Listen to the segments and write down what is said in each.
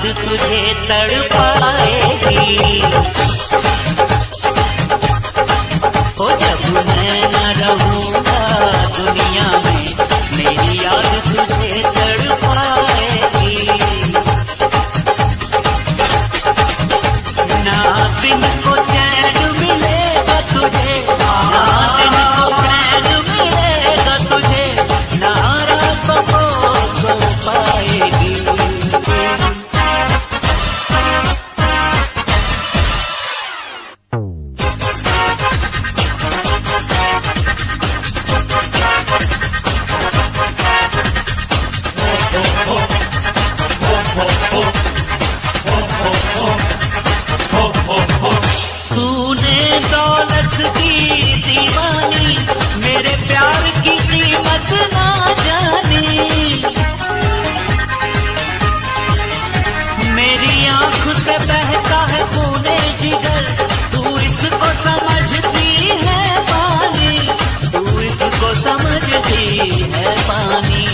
याद तुझे तड़पाएगी। ओ जब मैं न रहूंगा दुनिया में, मेरी याद तुझे तड़पाएगी। ना दिन को चैन मिलेगा तुझे, ना दिन को चैन मिलेगा तुझे, ना रातों को सो पाएगी। तूने दौलत की दीवानी, मेरे प्यार की कीमत ना जानी। मेरी आंख से बहता है खूने जिगर, तू इसको समझती है पानी, तू इसको समझती है पानी।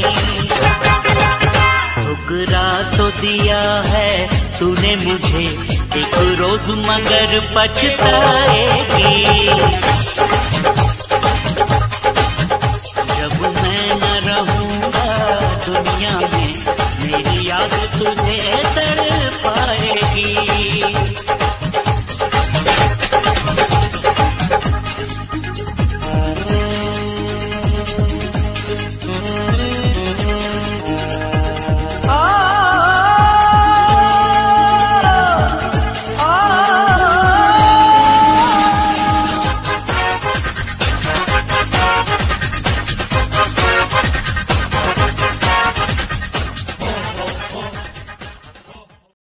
ठुकरा तो दिया है तूने मुझे एक रोज, मगर पछताएगी।